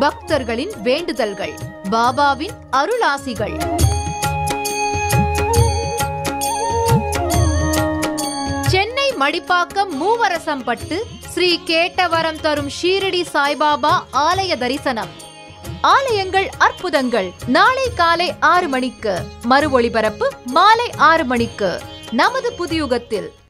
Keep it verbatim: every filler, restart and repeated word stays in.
பக்தர்களின் வேண்டுதல்கள், பாபாவின் அருளாசிகள். சென்னை மடிப்பாக்கம் மூவரசம்பட்டு ஸ்ரீ கேட்டவரம் தரும் ஷீரடி சாய்பாபா ஆலய தரிசனம். ஆலயங்கள் அற்புதங்கள். நாளை காலை ஆறு மணிக்கு, மறு ஒளிபரப்பு மாலை ஆறு மணிக்கு நமது புதியுகத்தில்.